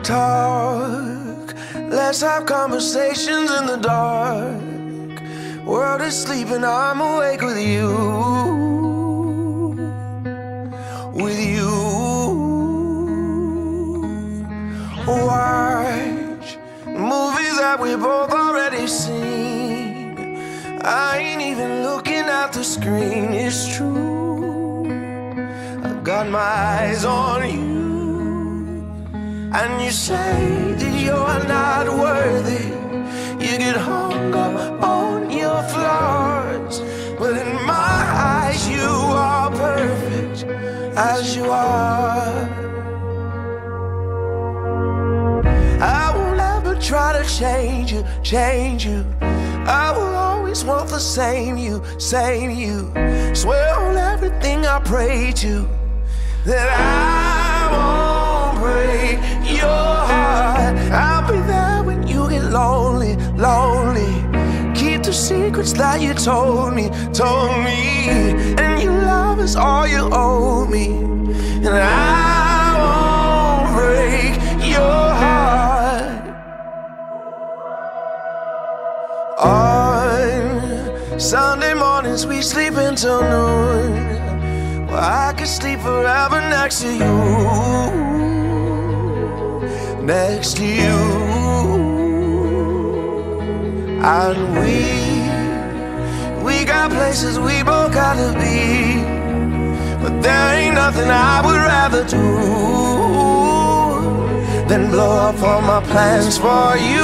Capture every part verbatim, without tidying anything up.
talk. Let's have conversations in the dark. World is sleeping, I'm awake with you. With you. Watch movies that we both already seen. I ain't even looking at the screen, it's true. I got my eyes on you. And you say that you're not worthy. You get hung up on your flaws, but in my eyes you are perfect as you are. I won't ever try to change you, change you. I will always want the same you, same you. Swear on everything I pray to that I won't break your heart. I'll be there when you get lonely, lonely. Keep the secrets that you told me, told me. And your love is all you owe me. And I won't break your heart. On Sunday mornings we sleep until noon. Well, I could sleep forever next to you, next to you. And we, we got places we both gotta be, but there ain't nothing I would rather do than blow up all my plans for you.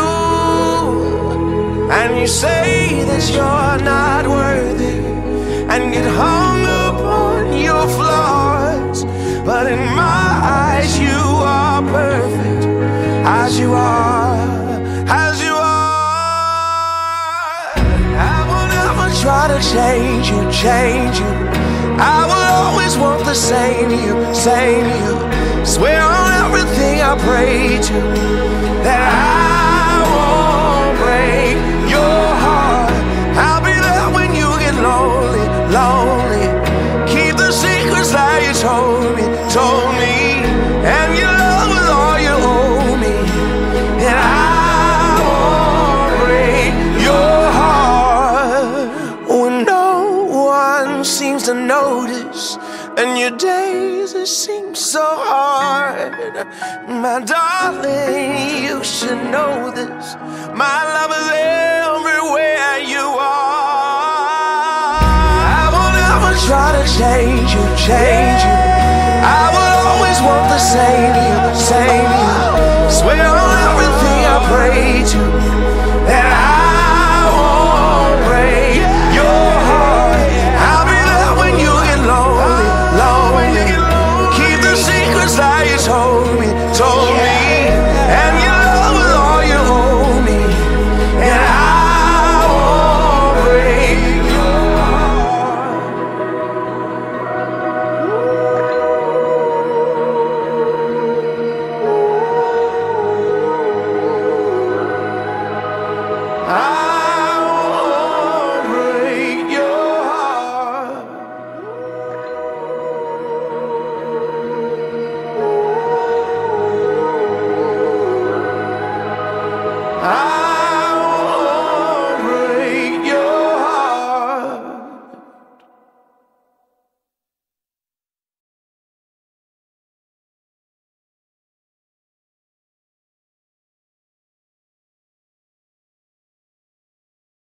And you say that you're not worthy and get hung up on your flaws, but in my eyes you are perfect as you are, as you are. I will never try to change you, change you. I will always want the same you, same you. Swear on everything I pray to that I won't break your heart. I'll be there when you get lonely, lonely. Keep the secrets that you told me, told me. And your love is all you owe me. And I won't break your heart when no one seems to notice, and your days it seems so hard. My darling, you should know this. My love is everywhere you are. I will never try to change you, change you. I will always want the same